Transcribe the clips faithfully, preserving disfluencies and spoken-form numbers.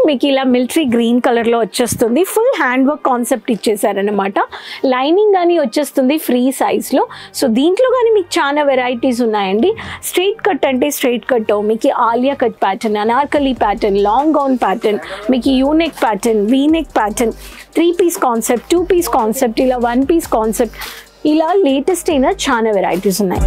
మీకు ఇలా military green కలర్లో వచ్చేస్తుంది. ఫుల్ హ్యాండ్ వర్క్ కాన్సెప్ట్ ఇచ్చేసారనమాట. లైనింగ్ కానీ వచ్చేస్తుంది ఫ్రీ సైజ్లో. సో దీంట్లో కానీ మీకు చాలా వెరైటీస్ ఉన్నాయండి. స్ట్రైట్ కట్ అంటే స్ట్రైట్ కట్, మీకు Alia cut pattern, Anarkali pattern, long gown pattern, మీకు U neck pattern, V neck pattern, three piece concept, two piece concept, ఇలా వన్ పీస్ కాన్సెప్ట్, ఇలా లేటెస్ట్ అయిన చాలా వెరైటీస్ ఉన్నాయి.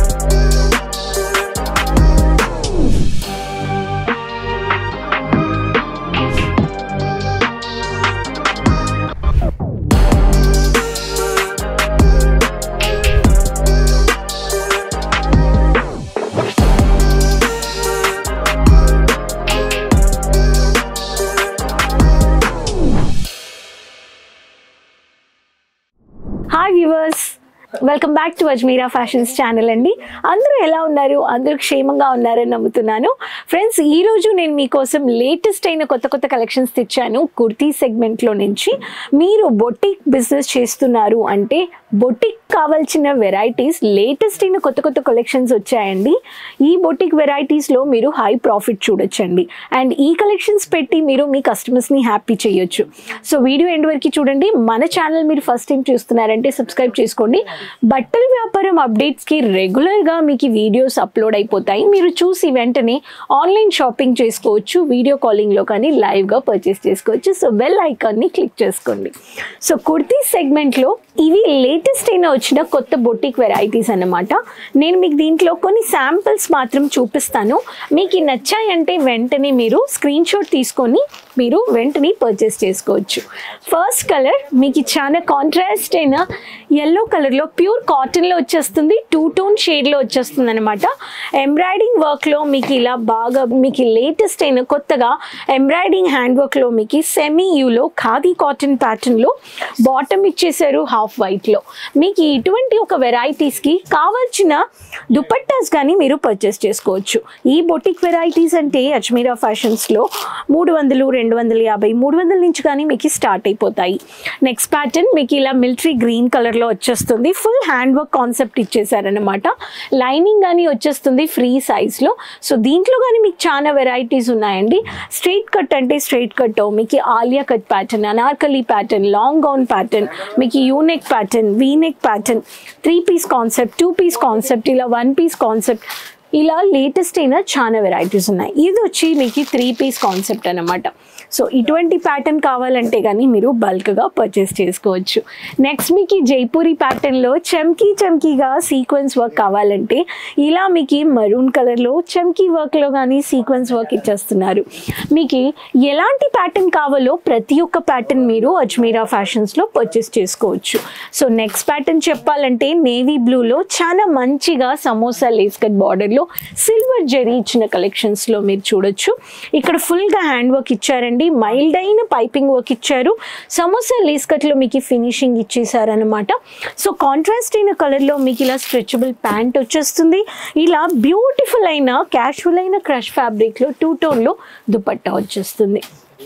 Hi viewers, welcome back to Ajmeera fashions channel అండి. అందరూ ఎలా ఉన్నారు? అందరూ క్షేమంగా ఉన్నారని నమ్ముతున్నాను. ఫ్రెండ్స్, ఈరోజు నేను మీకోసం లేటెస్ట్ అయిన కొత్త కొత్త కలెక్షన్స్ తెచ్చాను కుర్తీ సెగ్మెంట్లో నుంచి. మీరు బొటిక్ బిజినెస్ చేస్తున్నారు అంటే బొటిక్ కావాల్సిన వెరైటీస్ లేటెస్ట్ అయిన కొత్త కొత్త కలెక్షన్స్ వచ్చాయండి. ఈ బొటిక్ వెరైటీస్లో మీరు హై ప్రాఫిట్ చూడొచ్చండి. అండ్ ఈ కలెక్షన్స్ పెట్టి మీరు మీ కస్టమర్స్ని హ్యాపీ చేయొచ్చు. సో వీడియో ఎండ్ వరకు చూడండి. మన ఛానల్ మీరు ఫస్ట్ టైం చూస్తున్నారంటే సబ్స్క్రైబ్ చేసుకోండి. బట్టల వ్యాపారం అప్డేట్స్కి రెగ్యులర్గా మీకు వీడియోస్ అప్లోడ్ అయిపోతాయి. మీరు చూసి వెంటనే ఆన్లైన్ షాపింగ్ చేసుకోవచ్చు, వీడియో కాలింగ్లో కానీ లైవ్గా పర్చేస్ చేసుకోవచ్చు. సో బెల్ ఐకాన్ని క్లిక్ చేసుకోండి. సో కుర్తీ సెగ్మెంట్లో ఇవి లేటెస్ట్ అయిన వచ్చిన కొత్త బొటిక్ వెరైటీస్ అన్నమాట. నేను మీకు దీంట్లో కొన్ని శాంపిల్స్ మాత్రం చూపిస్తాను. మీకు నచ్చాయంటే వెంటనే మీరు స్క్రీన్ షాట్ తీసుకొని మీరు వెంటనే పర్చేస్ చేసుకోవచ్చు. ఫస్ట్ కలర్ మీకు చాలా కాంట్రాస్ట్ అయిన ఎల్లో కలర్లో ప్యూర్ కాటన్లో వచ్చేస్తుంది. టూ టోన్ షేడ్లో వచ్చేస్తుంది అనమాట. ఎంబ్రాయిడింగ్ వర్క్లో మీకు ఇలా బాగా మీకు లేటెస్ట్ అయిన కొత్తగా ఎంబ్రాయిడింగ్ హ్యాండ్ వర్క్లో మీకు సెమీ యూలో ఖాదీ కాటన్ ప్యాటర్న్లో బాటమ్ ఇచ్చేసారు హాఫ్ వైట్లో. మీకు ఇటువంటి ఒక వెరైటీస్కి కావాల్సిన దుపట్టాస్ కానీ మీరు పర్చేస్ చేసుకోవచ్చు. ఈ బొటిక్ వెరైటీస్ అంటే అజ్మీరా ఫ్యాషన్స్లో మూడు వందలు రెండు వందల యాభై మూడు వందల నుంచి కానీ మీకు స్టార్ట్ అయిపోతాయి. నెక్స్ట్ ప్యాటర్న్ మీకు ఇలా మిలిటరీ గ్రీన్ కలర్లో వచ్చేస్తుంది. ఫుల్ హ్యాండ్ వర్క్ కాన్సెప్ట్ ఇచ్చేసారనమాట. లైనింగ్ కానీ వచ్చేస్తుంది ఫ్రీ సైజ్లో. సో దీంట్లో కానీ మీకు చాలా వెరైటీస్ ఉన్నాయండి. స్ట్రైట్ కట్ అంటే స్ట్రైట్ కట్, మీకు Alia cut pattern, Anarkali pattern, long gown pattern, మీకు U neck pattern, V neck pattern, three piece concept, two piece concept, ఇలా వన్ పీస్ కాన్సెప్ట్, ఇలా లేటెస్ట్ అయిన చాలా వెరైటీస్ ఉన్నాయి. ఇది వచ్చి మీకు త్రీ పీస్ కాన్సెప్ట్ అనమాట. సో ఇటువంటి ప్యాటర్న్ కావాలంటే కానీ మీరు బల్క్గా పర్చేస్ చేసుకోవచ్చు. నెక్స్ట్ మీకు ఈ జైపూరి ప్యాటర్న్లో చమ్కీ చమ్కీగా సీక్వెన్స్ వర్క్ కావాలంటే ఇలా మీకు మరూన్ కలర్లో చమ్కీ వర్క్లో కానీ సీక్వెన్స్ వర్క్ ఇచ్చేస్తున్నారు. మీకు ఎలాంటి ప్యాటర్న్ కావాలో ప్రతి ఒక్క ప్యాటర్న్ మీరు అజ్మీరా ఫ్యాషన్స్లో పర్చేస్ చేసుకోవచ్చు. సో నెక్స్ట్ ప్యాటర్న్ చెప్పాలంటే నేవీ బ్లూలో చాలా మంచిగా సమోసా లేస్ కట్ బార్డర్లో సిల్వర్ జరీ ఇచ్చిన కలెక్షన్స్లో మీరు చూడొచ్చు. ఇక్కడ ఫుల్గా హ్యాండ్ వర్క్ ఇచ్చారండి. మైల్డ్ అయిన పైపింగ్ వర్క్ ఇచ్చారు. సమోసా లేస్ కట్లో మీకు ఫినిషింగ్ ఇచ్చేసారనమాట. సో కాంట్రాస్ట్ అయిన కలర్లో మీకు ఇలా స్ట్రెచబుల్ ప్యాంట్ వచ్చేస్తుంది. ఇలా బ్యూటిఫుల్ అయిన క్యాషువల్ అయిన క్రష్ ఫ్యాబ్రిక్లో టూ టోన్లో దుపట్టా వచ్చేస్తుంది.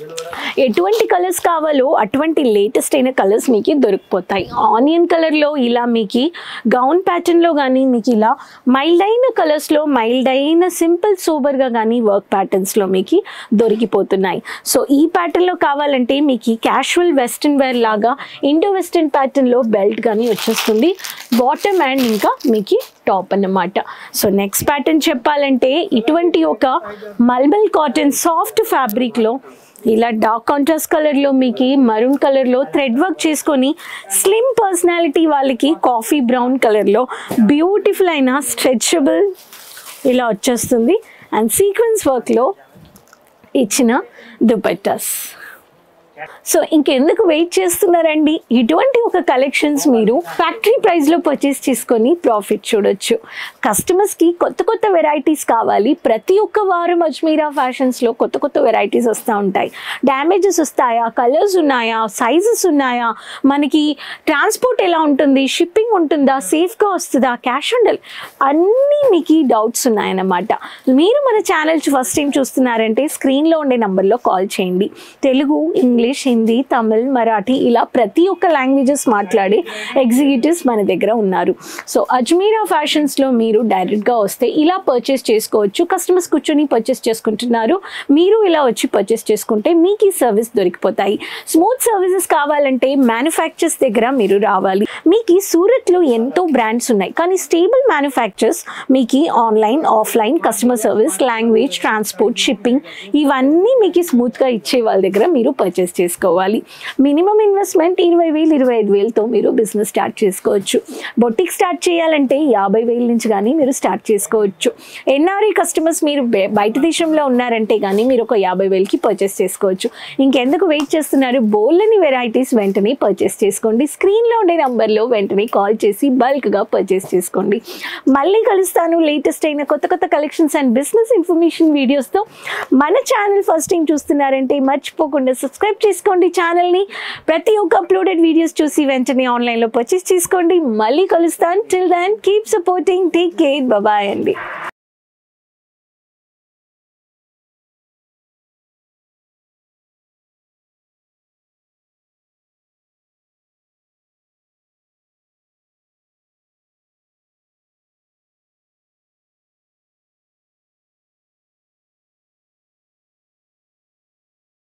ఎటువంటి కలర్స్ కావాలో అటువంటి లేటెస్ట్ అయిన కలర్స్ మీకు దొరికిపోతాయి. ఆనియన్ కలర్లో ఇలా మీకు గౌన్ ప్యాటర్న్లో కానీ మీకు ఇలా మైల్డ్ అయిన కలర్స్లో మైల్డ్ అయిన సింపుల్ సూపర్గా కానీ వర్క్ ప్యాటర్న్స్లో మీకు దొరికిపోతున్నాయి. సో ఈ ప్యాటర్న్లో కావాలంటే మీకు క్యాషువల్ వెస్ట్రన్ వేర్ లాగా ఇండో వెస్ట్రన్ ప్యాటర్న్లో బెల్ట్ కానీ వచ్చేస్తుంది. బాటమ్ అండ్ ఇంకా మీకు టాప్ అన్నమాట. సో నెక్స్ట్ ప్యాటర్న్ చెప్పాలంటే ఇటువంటి ఒక మల్బల్ కాటన్ సాఫ్ట్ ఫ్యాబ్రిక్లో ఇలా డార్క్ కాంట్రాస్ట్ కలర్లో మీకు మరూన్ కలర్లో థ్రెడ్ వర్క్ చేసుకొని స్లిమ్ పర్సనాలిటీ వాళ్ళకి కాఫీ బ్రౌన్ కలర్లో బ్యూటిఫుల్ అయిన స్ట్రెచబుల్ ఇలా వచ్చేస్తుంది. అండ్ సీక్వెన్స్ వర్క్లో ఇచ్చిన దుపట్టాస్. సో ఇంకెందుకు వెయిట్ చేస్తున్నారండి? ఇటువంటి ఒక కలెక్షన్స్ మీరు ఫ్యాక్టరీ ప్రైస్లో పర్చేస్ చేసుకొని ప్రాఫిట్ చూడొచ్చు. కస్టమర్స్కి కొత్త కొత్త వెరైటీస్ కావాలి. ప్రతి ఒక్క వారం అజ్మీరా ఫ్యాషన్స్లో కొత్త కొత్త వెరైటీస్ వస్తూ ఉంటాయి. డ్యామేజెస్ వస్తాయా, కలర్స్ ఉన్నాయా, సైజెస్ ఉన్నాయా, మనకి ట్రాన్స్పోర్ట్ ఎలా ఉంటుంది, షిప్పింగ్ ఉంటుందా, సేఫ్గా వస్తుందా, క్యాష్ ఆన్ డెలివరీ, అన్నీ మీకు డౌట్స్ ఉన్నాయన్నమాట. మీరు మన ఛానల్ ఫస్ట్ టైం చూస్తున్నారంటే స్క్రీన్లో ఉండే నెంబర్లో కాల్ చేయండి. తెలుగు, ఇంగ్లీష్, ఇంగ్లీష్, హిందీ, తమిళ్, మరాఠీ ఇలా ప్రతి ఒక్క లాంగ్వేజెస్ మాట్లాడే ఎగ్జిక్యూటివ్స్ మన దగ్గర ఉన్నారు. సో అజ్మీరా ఫ్యాషన్స్లో మీరు డైరెక్ట్గా వస్తే ఇలా పర్చేస్ చేసుకోవచ్చు. కస్టమర్స్ కూర్చొని పర్చేస్ చేసుకుంటున్నారు, మీరు ఇలా వచ్చి పర్చేస్ చేసుకుంటే మీకు ఈ సర్వీస్ దొరికిపోతాయి. స్మూత్ సర్వీసెస్ కావాలంటే మ్యానుఫ్యాక్చర్స్ దగ్గర మీరు రావాలి. మీకు సూరత్లో ఎంతో బ్రాండ్స్ ఉన్నాయి, కానీ స్టేబుల్ మ్యానుఫ్యాక్చర్స్ మీకు online, offline customer service, language, transport, shipping ఇవన్నీ మీకు స్మూత్గా ఇచ్చే వాళ్ళ దగ్గర మీరు పర్చేస్ చేసుకోవాలి. మినిమం ఇన్వెస్ట్మెంట్ ఇరవై వేలు ఇరవై ఐదు వేలతో మీరు బిజినెస్ స్టార్ట్ చేసుకోవచ్చు. బొటిక్ స్టార్ట్ చేయాలంటే యాభై వేల నుంచి కానీ మీరు స్టార్ట్ చేసుకోవచ్చు. ఎన్ఆర్ఐ కస్టమర్స్ మీరు బయట దేశంలో ఉన్నారంటే కానీ మీరు ఒక యాభై వేలకి పర్చేస్ చేసుకోవచ్చు. ఇంకెందుకు వెయిట్ చేస్తున్నారు? బోల్డని వెరైటీస్ వెంటనే పర్చేస్ చేసుకోండి. స్క్రీన్లో ఉండే నంబర్లో వెంటనే కాల్ చేసి బల్క్గా పర్చేస్ చేసుకోండి. మళ్ళీ కలుస్తాను లేటెస్ట్ అయిన కొత్త కొత్త కలెక్షన్స్ అండ్ బిజినెస్ ఇన్ఫర్మేషన్ వీడియోస్తో. మన ఛానల్ ఫస్ట్ టైం చూస్తున్నారంటే మర్చిపోకుండా సబ్స్క్రైబ్ చేసుకోండి ఛానల్ని. ప్రతి ఒక్క అప్లోడెడ్ వీడియోస్ చూసి వెంటనే ఆన్లైన్లో పర్చేస్ చేసుకోండి. మళ్ళీ కలుస్తాను. Till then keep supporting, take care, bye అండి.